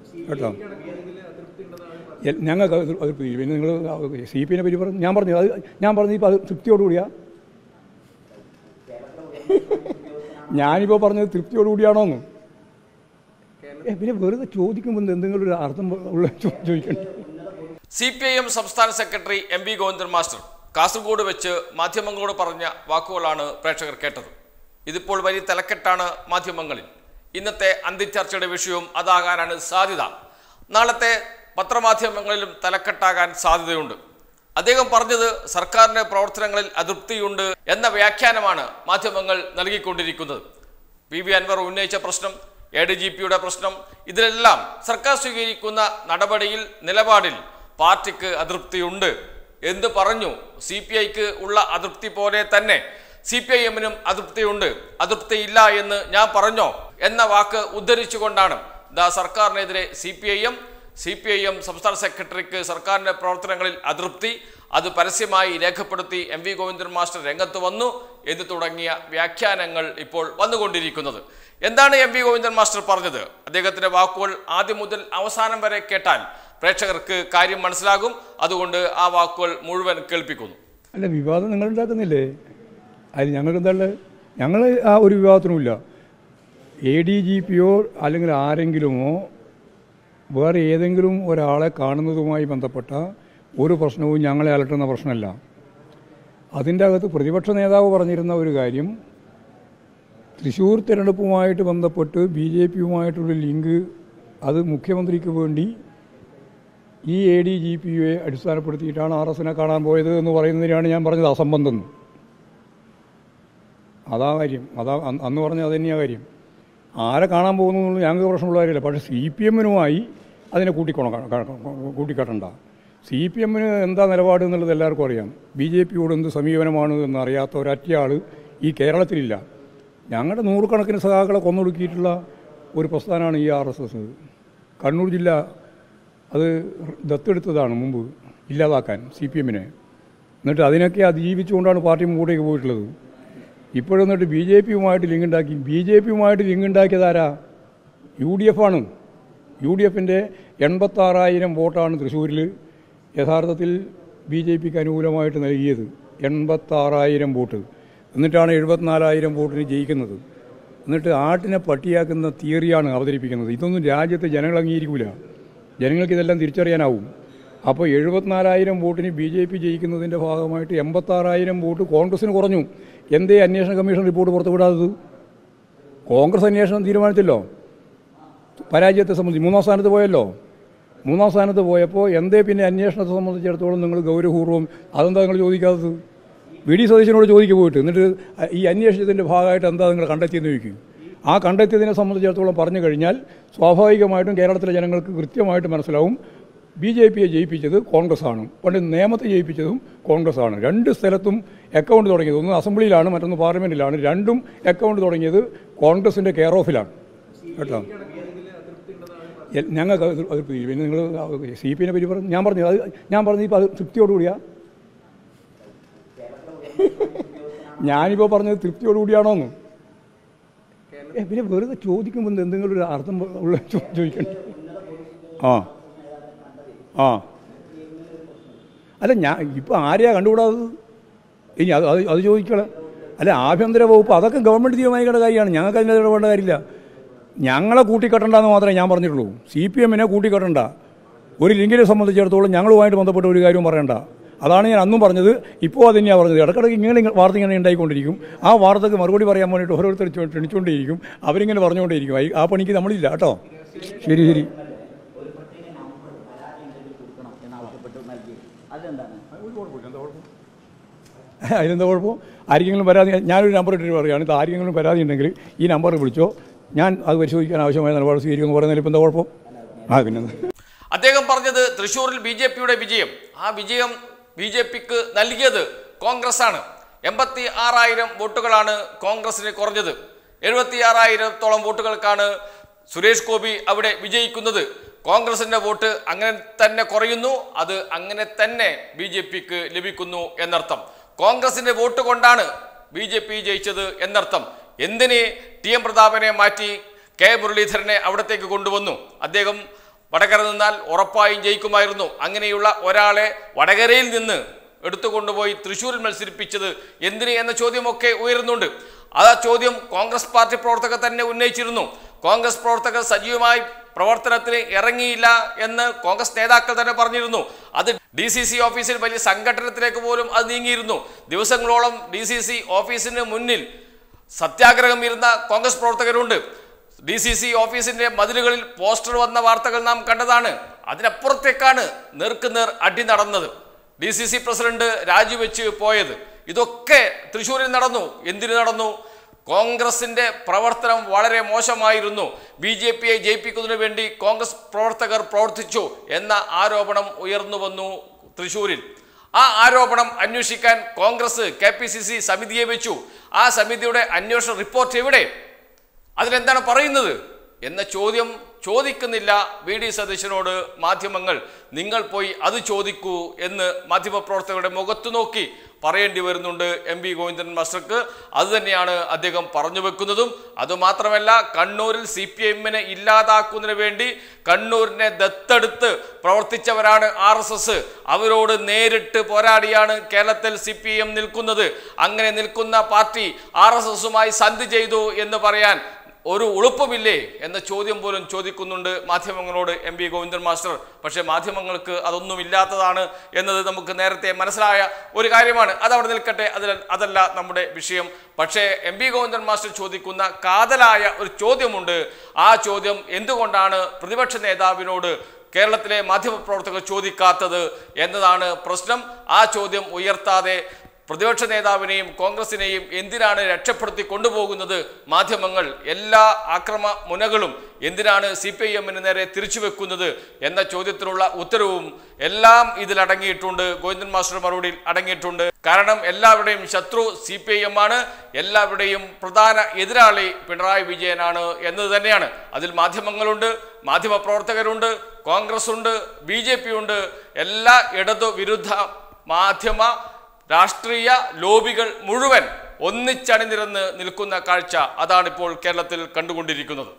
കേട്ടോ. ഞങ്ങൾക്ക് അത് പിന്നെ നിങ്ങൾ CPI പറ്റി പറഞ്ഞു. ഞാൻ പറഞ്ഞു ഇപ്പോൾ അത് തൃപ്തിയോടുകൂടിയാണ് ഞാനിപ്പോൾ പറഞ്ഞത് തൃപ്തിയോടുകൂടിയാണോന്ന്. പിന്നെ വെറുതെ ചോദിക്കുമ്പോൾ എന്തെങ്കിലും ഒരു അർത്ഥം ഉള്ള ചോദിക്കണം. CPIM സംസ്ഥാന secretary MV Govindan master Kasaragod വെച്ച് മാധ്യമങ്ങളോട് പറഞ്ഞ വാക്കുകളാണ് പ്രേക്ഷകർ കേട്ടത്. ഇതിപ്പോൾ വലിയ തലക്കെട്ടാണ് മാധ്യമങ്ങളിൽ. ഇന്നത്തെ അന്തിച്ചർച്ചയുടെ വിഷയവും അതാകാനാണ് സാധ്യത. നാളത്തെ പത്രമാധ്യമങ്ങളിലും തലക്കെട്ടാകാൻ സാധ്യതയുണ്ട്. അദ്ദേഹം പറഞ്ഞത് സർക്കാരിന്റെ പ്രവർത്തനങ്ങളിൽ അതൃപ്തിയുണ്ട് എന്ന വ്യാഖ്യാനമാണ് മാധ്യമങ്ങൾ നൽകിക്കൊണ്ടിരിക്കുന്നത്. PV അൻവർ ഉന്നയിച്ച പ്രശ്നം, ADGPയുടെ പ്രശ്നം, ഇതിലെല്ലാം സർക്കാർ സ്വീകരിക്കുന്ന നടപടിയിൽ, നിലപാടിൽ പാർട്ടിക്ക് അതൃപ്തിയുണ്ട് എന്ന് പറഞ്ഞു. CPIക്ക് ഉള്ള അതൃപ്തി പോലെ തന്നെ CPIMനും അതൃപ്തിയുണ്ട്. അതൃപ്തിയില്ല എന്ന് ഞാൻ പറഞ്ഞോ എന്ന വാക്ക് ഉദ്ധരിച്ചുകൊണ്ടാണ് സർക്കാരിനെതിരെ CPIM സംസ്ഥാന സെക്രട്ടറിക്ക് സർക്കാരിന്റെ പ്രവർത്തനങ്ങളിൽ അതൃപ്തി, അത് പരസ്യമായി രേഖപ്പെടുത്തി MV ഗോവിന്ദൻ മാസ്റ്റർ രംഗത്ത് വന്നു എന്ന് തുടങ്ങിയ വ്യാഖ്യാനങ്ങൾ ഇപ്പോൾ വന്നുകൊണ്ടിരിക്കുന്നത്. എന്താണ് MV ഗോവിന്ദൻ മാസ്റ്റർ പറഞ്ഞത്? അദ്ദേഹത്തിന്റെ വാക്കുകൾ ആദ്യം മുതൽ അവസാനം വരെ കേട്ടാൽ പ്രേക്ഷകർക്ക് കാര്യം മനസ്സിലാകും. അതുകൊണ്ട് ആ വാക്കുകൾ മുഴുവൻ കേൾപ്പിക്കുന്നു. അല്ല, വിവാദം നിങ്ങൾ ഉണ്ടാക്കുന്നില്ലേ? അതിൽ ഞങ്ങൾക്ക് എന്താണ്? ഞങ്ങൾ ആ ഒരു വിവാദത്തിനുമില്ല. ADGPയോ അല്ലെങ്കിൽ ആരെങ്കിലുമോ വേറെ ഏതെങ്കിലും ഒരാളെ കാണുന്നതുമായി ബന്ധപ്പെട്ട ഒരു പ്രശ്നവും ഞങ്ങളെ അലട്ടുന്ന പ്രശ്നമല്ല. അതിൻ്റെ അകത്ത് പ്രതിപക്ഷ നേതാവ് പറഞ്ഞിരുന്ന ഒരു കാര്യം, തൃശ്ശൂർ തിരഞ്ഞെടുപ്പുമായിട്ട് ബന്ധപ്പെട്ട് BJPയുമായിട്ടുള്ള ലിങ്ക് അത് മുഖ്യമന്ത്രിക്ക് വേണ്ടി ഈ ADGPയെ അടിസ്ഥാനപ്പെടുത്തിയിട്ടാണ് RSനെ കാണാൻ പോയത് എന്ന് പറയുന്നതിനാണ് ഞാൻ പറഞ്ഞത് അസംബന്ധം. അതാ കാര്യം. അന്ന് പറഞ്ഞത് അത് തന്നെയാണ് കാര്യം. ആരെ കാണാൻ പോകുന്നു എന്നുള്ളത് ഞങ്ങൾക്ക് പ്രശ്നമുള്ള കാര്യമില്ല. പക്ഷേ CPMനുമായി അതിനെ കൂട്ടിക്കാട്ടണ്ട. CPMന് എന്താ നിലപാട് എന്നുള്ളത് എല്ലാവർക്കും അറിയാം. BJPയോട് എന്ത് സമീപനമാണ് എന്നറിയാത്ത ഒരൊറ്റയാൾ ഈ കേരളത്തിലില്ല. ഞങ്ങളുടെ നൂറുകണക്കിന് സഖാക്കളെ കൊന്നൊടുക്കിയിട്ടുള്ള ഒരു പ്രസ്ഥാനമാണ് ഈ RSS. കണ്ണൂർ ജില്ല അത് ദത്തെടുത്തതാണ് മുമ്പ് ഇല്ലാതാക്കാൻ CPMനെ. എന്നിട്ട് അതിനൊക്കെ അതിജീവിച്ചുകൊണ്ടാണ് പാർട്ടി മുമ്പോട്ടേക്ക് പോയിട്ടുള്ളത്. ഇപ്പോഴെന്നിട്ട് BJPയുമായിട്ട് ലിങ്ക് ഉണ്ടാക്കി. BJPയുമായിട്ട് ലിങ്ക് ഉണ്ടാക്കിയതാരാ? UDF ആണ്. UDFൻ്റെ 86,000 വോട്ടാണ് തൃശ്ശൂരിൽ യഥാർത്ഥത്തിൽ BJPക്ക് അനുകൂലമായിട്ട് നൽകിയത്. 86,000 വോട്ട്. എന്നിട്ടാണ് 74,000 വോട്ടിന് ജയിക്കുന്നത്. എന്നിട്ട് ആട്ടിനെ പട്ടിയാക്കുന്ന തിയറിയാണ് അവതരിപ്പിക്കുന്നത്. ഇതൊന്നും രാജ്യത്തെ ജനങ്ങൾ അംഗീകരിക്കില്ല. ജനങ്ങൾക്ക് ഇതെല്ലാം തിരിച്ചറിയാനാവും. അപ്പോൾ 74,000 വോട്ടിന് BJP ജയിക്കുന്നതിൻ്റെ ഭാഗമായിട്ട് 86,000 വോട്ട് കോൺഗ്രസിന് കുറഞ്ഞു. എന്തേ അന്വേഷണ കമ്മീഷൻ റിപ്പോർട്ട് പുറത്തുവിടാത്തത്? കോൺഗ്രസ് അന്വേഷണം തീരുമാനിച്ചല്ലോ. പരാജയത്തെ സംബന്ധിച്ച് 3ാം സ്ഥാനത്ത് പോയല്ലോ. 3ാം സ്ഥാനത്ത് പോയപ്പോൾ എന്തേ പിന്നെ അന്വേഷണത്തെ സംബന്ധിച്ചിടത്തോളം നിങ്ങൾ ഗൗരവപൂർവ്വം അതെന്താ നിങ്ങൾ ചോദിക്കാത്തത്? VD സതീശനോട് ചോദിക്കുക പോയിട്ട്. എന്നിട്ട് ഈ അന്വേഷണത്തിൻ്റെ ഭാഗമായിട്ട് എന്താ നിങ്ങൾ കണ്ടെത്തിയെന്ന് ചോദിക്കും. ആ കണ്ടെത്തിയതിനെ സംബന്ധിച്ചിടത്തോളം പറഞ്ഞു കഴിഞ്ഞാൽ സ്വാഭാവികമായിട്ടും കേരളത്തിലെ ജനങ്ങൾക്ക് കൃത്യമായിട്ട് മനസ്സിലാവും BJPയെ ജയിപ്പിച്ചത് കോൺഗ്രസ്സാണ്. പണ്ട് നിയമത്തെ ജയിപ്പിച്ചതും കോൺഗ്രസ്സാണ്. 2 സ്ഥലത്തും അക്കൗണ്ട് തുടങ്ങിയത്, ഒന്ന് അസംബ്ലിയിലാണ്, മറ്റൊന്ന് പാർലമെൻറ്റിലാണ്. രണ്ടും അക്കൗണ്ട് തുടങ്ങിയത് കോൺഗ്രസിൻ്റെ കെയർ ഓഫിലാണ്. കേട്ടോ. ഞങ്ങൾക്ക് അത് പിന്നെ നിങ്ങൾ CPI പറ്റി പറഞ്ഞു. ഞാൻ പറഞ്ഞു ഇപ്പോൾ അത് തൃപ്തിയോടുകൂടിയാണ് ഞാനിപ്പോൾ പറഞ്ഞത് തൃപ്തിയോടുകൂടിയാണോന്ന്. പിന്നെ വെറുതെ ചോദിക്കുമ്പോൾ എന്തെങ്കിലും ഒരു അർത്ഥം ഉള്ള ചോദിക്കണം. അല്ല, ഞാൻ ഇപ്പോൾ ആരെയാണ് കണ്ടുകൂടാത്തത്? ഇനി അത് ചോദിക്കണം. അല്ല, ആഭ്യന്തര വകുപ്പ് അതൊക്കെ ഗവൺമെൻറ് തീരുമാനിക്കേണ്ട കാര്യമാണ്. ഞങ്ങൾക്ക് അതിൻ്റെ ഇടപെടേണ്ട കാര്യമില്ല. ഞങ്ങളെ കൂട്ടിക്കെട്ടണ്ടെന്ന് മാത്രമേ ഞാൻ പറഞ്ഞിട്ടുള്ളൂ. CPMനെ കൂട്ടിക്കെട്ടണ്ട. ഒരു ലിങ്കിനെ സംബന്ധിച്ചിടത്തോളം ഞങ്ങളുമായിട്ട് ബന്ധപ്പെട്ട ഒരു കാര്യവും പറയണ്ട. അതാണ് ഞാൻ അന്നും പറഞ്ഞത്, ഇപ്പോൾ അത് തന്നെയാണ് പറഞ്ഞത്. ഇടയ്ക്കിടയ്ക്ക് വാർത്ത ഇങ്ങനെ ഉണ്ടായിക്കൊണ്ടിരിക്കും. ആ വാർത്തക്ക് മറുപടി പറയാൻ വേണ്ടിയിട്ട് ഓരോരുത്തർ ക്ഷണിച്ചുകൊണ്ടേയിരിക്കും. അവരിങ്ങനെ പറഞ്ഞുകൊണ്ടേയിരിക്കും. ആ പണിക്ക് നമ്മളില്ല കേട്ടോ. ശരി. അതിനെന്താ കുഴപ്പം? ആർക്കെങ്കിലും പരാതി, ഞാനൊരു നമ്പർ ഇട്ടിട്ട് പറയുകയാണ്, ഇത് ആർക്കെങ്കിലും പരാതി ഉണ്ടെങ്കിൽ ഈ നമ്പർ വിളിച്ചോ, ഞാൻ അത് പരിശോധിക്കാൻ ആവശ്യമായ നിലപാട് സ്വീകരിക്കുമെന്ന് പറയുന്നതിൽ ഇപ്പം എന്താ കുഴപ്പം? പിന്നെ അദ്ദേഹം പറഞ്ഞത് തൃശ്ശൂരിൽ BJPയുടെ വിജയം, ആ വിജയം BJPക്ക് നൽകിയത് കോൺഗ്രസ്സാണ്. 86,000 വോട്ടുകളാണ് കോൺഗ്രസിന് കുറഞ്ഞത്. 76,000-ഓളം വോട്ടുകൾക്കാണ് സുരേഷ് ഗോപി അവിടെ വിജയിക്കുന്നത്. കോൺഗ്രസിന്റെ വോട്ട് അങ്ങനെ തന്നെ കുറയുന്നു. അത് അങ്ങനെ തന്നെ BJPക്ക് ലഭിക്കുന്നു എന്നർത്ഥം. കോൺഗ്രസിന്റെ വോട്ട് കൊണ്ടാണ് BJP ജയിച്ചത് എന്നർത്ഥം. എന്തിനെ TM പ്രതാപനെ മാറ്റി K മുരളീധരനെ അവിടത്തേക്ക് കൊണ്ടുവന്നു? അദ്ദേഹം വടകര നിന്നാൽ ഉറപ്പായും ജയിക്കുമായിരുന്നു. അങ്ങനെയുള്ള ഒരാളെ വടകരയിൽ നിന്ന് എടുത്തുകൊണ്ടുപോയി തൃശ്ശൂരിൽ മത്സരിപ്പിച്ചത് എന്തിന് എന്ന ചോദ്യമൊക്കെ ഉയരുന്നുണ്ട്. ആ ചോദ്യം കോൺഗ്രസ് പാർട്ടി പ്രവർത്തകർ തന്നെ ഉന്നയിച്ചിരുന്നു. കോൺഗ്രസ് പ്രവർത്തകർ സജീവമായി പ്രവർത്തനത്തിന് ഇറങ്ങിയില്ല എന്ന് കോൺഗ്രസ് നേതാക്കൾ തന്നെ പറഞ്ഞിരുന്നു. അത് DCC ഓഫീസിൽ വലിയ സംഘടനത്തിലേക്ക് പോലും അത് നീങ്ങിയിരുന്നു. ദിവസങ്ങളോളം DCC ഓഫീസിന് മുന്നിൽ സത്യാഗ്രഹം ഇരുന്ന കോൺഗ്രസ് പ്രവർത്തകരുണ്ട്. DCC ഓഫീസിന്റെ മതിലുകളിൽ പോസ്റ്റർ വന്ന വാർത്തകൾ നാം കണ്ടതാണ്. അതിനപ്പുറത്തേക്കാണ് നേർക്കുനേർ അടി നടന്നത്. DCC പ്രസിഡന്റ് രാജിവെച്ച് പോയത്. ഇതൊക്കെ തൃശ്ശൂരിൽ നടന്നു. എന്തിനു നടന്നു? കോൺഗ്രസിന്റെ പ്രവർത്തനം വളരെ മോശമായിരുന്നു. BJPയെ ജയിപ്പിക്കുന്നതിന് വേണ്ടി കോൺഗ്രസ് പ്രവർത്തകർ പ്രവർത്തിച്ചു എന്ന ആരോപണം ഉയർന്നു വന്നു തൃശ്ശൂരിൽ. ആ ആരോപണം അന്വേഷിക്കാൻ കോൺഗ്രസ് KPCC സമിതിയെ വെച്ചു. ആ സമിതിയുടെ അന്വേഷണ റിപ്പോർട്ട് എവിടെ? അതിലെന്താണ് പറയുന്നത് എന്ന ചോദ്യം ചോദിക്കുന്നില്ല VD സതീശനോട് മാധ്യമങ്ങൾ. നിങ്ങൾ പോയി അത് ചോദിക്കൂ എന്ന് മാധ്യമപ്രവർത്തകരുടെ മുഖത്ത് നോക്കി പറയേണ്ടി വരുന്നുണ്ട് MV ഗോവിന്ദൻ മാസ്റ്റർക്ക്. അതുതന്നെയാണ് അദ്ദേഹം പറഞ്ഞു വെക്കുന്നതും. അതുമാത്രമല്ല, കണ്ണൂരിൽ CPMനെ ഇല്ലാതാക്കുന്നതിന് വേണ്ടി കണ്ണൂരിനെ ദത്തെടുത്ത് പ്രവർത്തിച്ചവരാണ് RSS. അവരോട് നേരിട്ട് പോരാടിയാണ് കേരളത്തിൽ CPM നിൽക്കുന്നത്. അങ്ങനെ നിൽക്കുന്ന പാർട്ടി RSSുമായി സന്ധി ചെയ്തു എന്ന് പറയാൻ ഒരു ഉളുപ്പമില്ലേ എന്ന ചോദ്യം പോലും ചോദിക്കുന്നുണ്ട് മാധ്യമങ്ങളോട് MV ഗോവിന്ദൻ മാസ്റ്റർ. പക്ഷേ മാധ്യമങ്ങൾക്ക് അതൊന്നുമില്ലാത്തതാണ് എന്നത് നമുക്ക് നേരത്തെ മനസ്സിലായ ഒരു കാര്യമാണ്. അതവിടെ നിൽക്കട്ടെ, അതല്ല നമ്മുടെ വിഷയം. പക്ഷേ MV ഗോവിന്ദൻ മാസ്റ്റർ ചോദിക്കുന്ന കാതലായ ഒരു ചോദ്യമുണ്ട്. ആ ചോദ്യം എന്തുകൊണ്ടാണ് പ്രതിപക്ഷ നേതാവിനോട് കേരളത്തിലെ മാധ്യമപ്രവർത്തകർ ചോദിക്കാത്തത് എന്നതാണ് പ്രശ്നം. ആ ചോദ്യം ഉയർത്താതെ പ്രതിപക്ഷ നേതാവിനെയും കോൺഗ്രസിനെയും എന്തിനാണ് രക്ഷപ്പെടുത്തി കൊണ്ടുപോകുന്നത് മാധ്യമങ്ങൾ? എല്ലാ ആക്രമ മുനകളും എന്തിനാണ് CPIMന് നേരെ തിരിച്ചു വെക്കുന്നത് എന്ന ചോദ്യത്തിനുള്ള ഉത്തരവും എല്ലാം ഇതിലടങ്ങിയിട്ടുണ്ട്. ഗോവിന്ദൻ മാസ്റ്റർ മറുപടിയിൽ അടങ്ങിയിട്ടുണ്ട്. കാരണം എല്ലാവരുടെയും ശത്രു CPIM ആണ്, എല്ലാവരുടെയും പ്രധാന എതിരാളി പിണറായി വിജയനാണ് എന്നത് തന്നെയാണ്. അതിൽ മാധ്യമങ്ങളുണ്ട്, മാധ്യമപ്രവർത്തകരുണ്ട്, കോൺഗ്രസ് ഉണ്ട്, BJP ഉണ്ട്. എല്ലാ ഇടതു വിരുദ്ധ മാധ്യമ രാഷ്ട്രീയ ലോബികൾ മുഴുവൻ ഒന്നിച്ചണിനിരന്ന് നിൽക്കുന്ന കാഴ്ച അതാണിപ്പോൾ കേരളത്തിൽ കണ്ടുകൊണ്ടിരിക്കുന്നത്.